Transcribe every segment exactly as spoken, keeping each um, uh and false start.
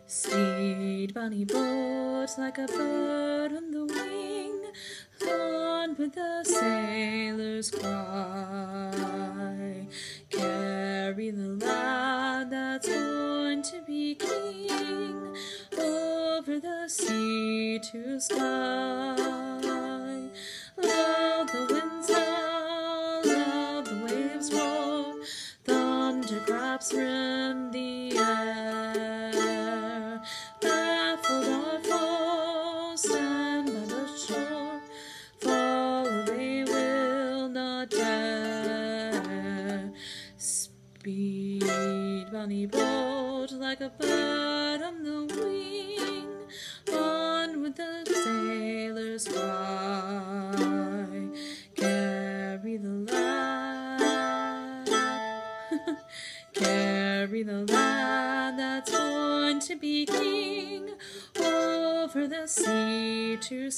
Speed, bunny boat, like a bird on the wing, on with the sailor's cry. Carry the lad that's born to be king, over the sea to Skye. Loud the winds howl, loud the waves roar, thunderclaps rend the air. Baffled our foes stand by the shore, follow they will not dare. Speed, bunny boat, like a bird on the wing, on with the sailor's cry. Carry the lad, carry the lad that's born to be king, over the sea to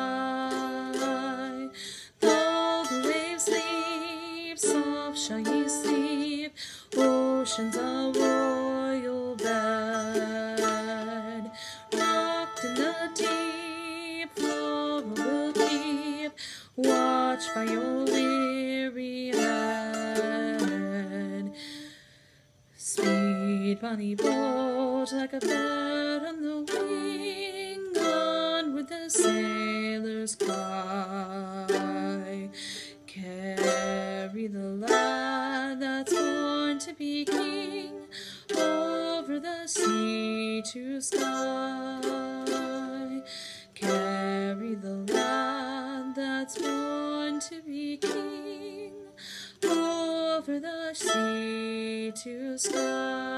Skye. Though the waves sleep, soft shall ye sleep, ocean's a royal bed. Rocked in the deep, Flora will keep watch by your weary head. Speed, bunny boat, like a bird on the wing, on with the sailor's cry. Carry the lad that's born to be king, over the sea to Skye. Carry the lad that's born to be king, over the sea to Skye.